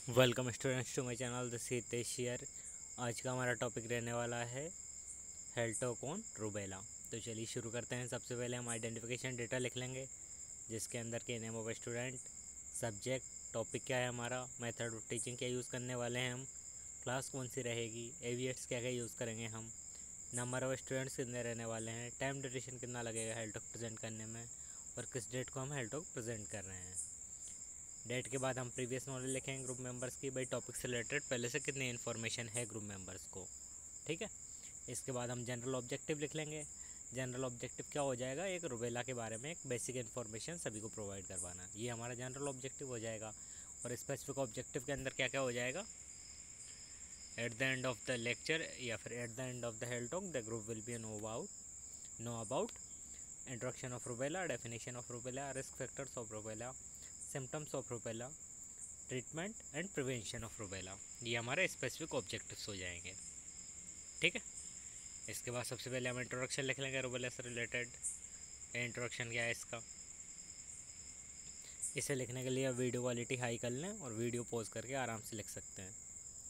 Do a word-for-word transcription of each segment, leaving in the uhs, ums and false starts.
Welcome students to my channel the Hitesh here. आज का हमारा टॉपिक रहने वाला है हेल्टोकोन रूबेला। तो चलिए शुरू करते हैं। सबसे पहले हम आइडेंटिफिकेशन डेटा लिख लेंगे, जिसके अंदर के name of student, subject, topic क्या है हमारा, मेथड ऑफ टीचिंग क्या यूज़ करने वाले हैं हम, क्लास कौन सी रहेगी, एविएट्स क्या क्या यूज़ करेंगे हम, नंबर ऑफ स्टूडेंट्स कितने रहने वाले हैं, टाइम ड्यूरेशन कितना लगेगा हेल्टोक प्रेजेंट करने में, और किस डेट को हम हेल्टोक प्रेजेंट कर रहे हैं। डेट के बाद हम प्रीवियस नॉलेज लिखेंगे ग्रुप मेंबर्स की, भाई टॉपिक से रिलेटेड पहले से कितनी इन्फॉर्मेशन है ग्रुप मेंबर्स को, ठीक है। इसके बाद हम जनरल ऑब्जेक्टिव लिख लेंगे। जनरल ऑब्जेक्टिव क्या हो जाएगा, एक रूबेला के बारे में एक बेसिक इन्फॉर्मेशन सभी को प्रोवाइड करवाना, ये हमारा जनरल ऑब्जेक्टिव हो जाएगा। और स्पेसिफिक ऑब्जेक्टिव के अंदर क्या क्या हो जाएगा, at the end of the lecture या फिर at the end of the health talk the group will be know about know about introduction of rubella, definition of rubella, risk factors of rubella, symptoms of rubella, treatment and prevention of rubella. ये हमारे specific objectives हो जाएंगे, ठीक है। इसके बाद सबसे पहले हम इंट्रोडक्शन लिख लेंगे रूबेला से रिलेटेड। इंट्रोडक्शन क्या है इसका, इसे लिखने के लिए आप वीडियो क्वालिटी हाई कर लें और वीडियो पॉज करके आराम से लिख सकते हैं।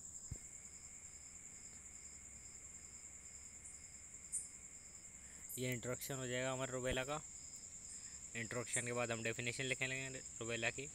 ये इंट्रोडक्शन हो जाएगा हमारे रूबेला का। इंट्रोडक्शन के बाद हम डेफिनेशन लिख लेंगे रूबेला की।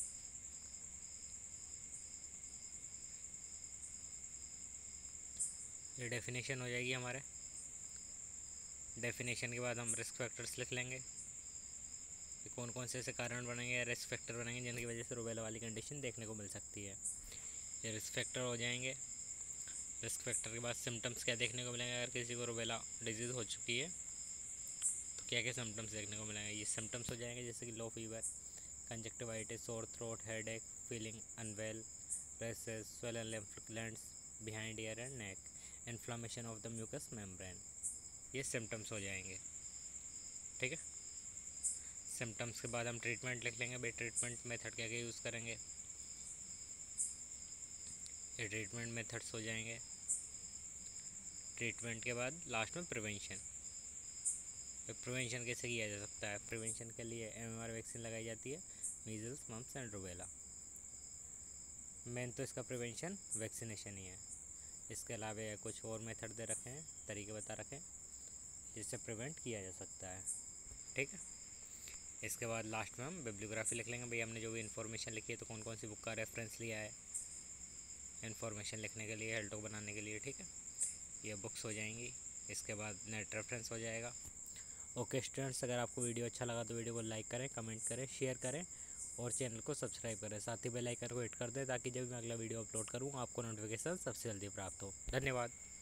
ये डेफिनेशन हो जाएगी हमारे। डेफिनेशन के बाद हम रिस्क फैक्टर्स लिख लेंगे कि कौन कौन से ऐसे कारण बनेंगे या रिस्क फैक्टर बनेंगे जिनकी वजह से रूबेला वाली कंडीशन देखने को मिल सकती है। ये रिस्क फैक्टर हो जाएंगे। रिस्क फैक्टर के बाद सिम्टम्स क्या देखने को मिलेंगे, अगर किसी को रूबेला डिजीज़ हो चुकी है तो क्या क्या सिम्टम्स देखने को मिलेंगे। ये सिम्टम्स हो जाएंगे जैसे कि low fever, conjunctivitis, sore throat, headache, feeling unwell, rashes, swollen lymph glands behind ear and neck, inflammation of the mucous membrane. ये सिम्टम्स हो जाएंगे, ठीक है। सिम्टम्स के बाद हम ट्रीटमेंट लिख लेंगे, भाई ट्रीटमेंट मेथड क्या क्या यूज़ करेंगे। ये ट्रीटमेंट मेथड्स हो जाएंगे। ट्रीटमेंट के बाद लास्ट में प्रिवेंशन। प्रिवेंशन कैसे किया जा सकता है, प्रिवेंशन के लिए एमएमआर वैक्सीन लगाई जाती है, measles, mumps and rubella. Main तो इसका प्रिवेंशन वैक्सीनेशन ही है। इसके अलावा कुछ और मेथड दे रखे हैं, तरीके बता रखे हैं जिससे प्रिवेंट किया जा सकता है, ठीक है। इसके बाद लास्ट में हम बिब्लियोग्राफी लिख लेंगे, भाई हमने जो भी इन्फॉर्मेशन लिखी है तो कौन कौन सी बुक का रेफरेंस लिया है इन्फॉर्मेशन लिखने के लिए, हेल्टोक बनाने के लिए, ठीक है। ये बुक्स हो जाएंगी। इसके बाद नेट रेफरेंस हो जाएगा। ओके स्टूडेंट्स, अगर आपको वीडियो अच्छा लगा तो वीडियो को लाइक करें, कमेंट करें, शेयर करें और चैनल को सब्सक्राइब करें। साथ ही बेल आइकन को हिट कर दें ताकि जब मैं अगला वीडियो अपलोड करूँ आपको नोटिफिकेशन सबसे जल्दी प्राप्त हो। धन्यवाद।